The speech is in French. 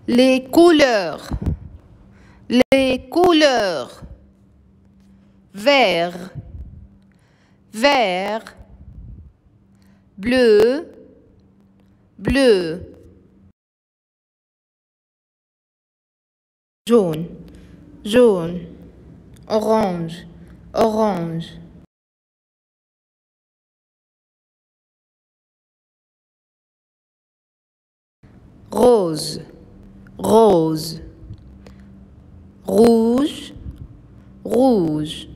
Les couleurs. Les couleurs. Vert, vert, bleu, bleu. Jaune, jaune, orange, orange. Rose, rose, rouge, rouge.